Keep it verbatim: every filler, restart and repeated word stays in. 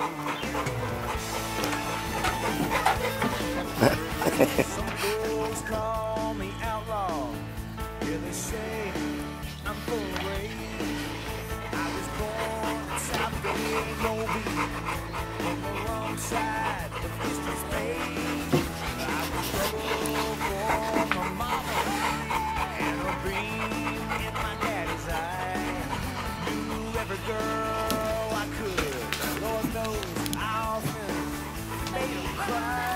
Some folks call me outlaw. Yeah, they say I'm full of rage. I was born in South Mobile, on the wrong side of history's page. I was rebel for my mama and a beam in my daddy's eye. Knew every girl I could. Lord knows I often made them cry.